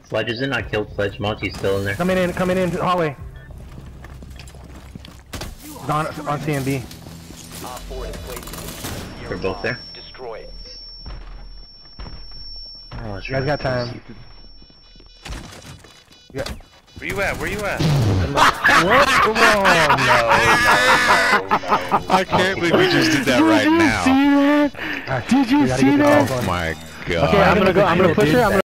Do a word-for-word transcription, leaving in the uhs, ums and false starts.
Sledge isn't. I killed Sledge. Monty's still in there. Coming in, coming in to the hallway. He's on, on C M B. They're both there. Destroy it. Oh, You guys got time. Yeah. Where you at? Where you at? What? Come on, no, no, no. I can't believe we just did that right now. Did you see that? Did you see that? Oh my god. Okay, I'm gonna go. I'm gonna push her. I'm gonna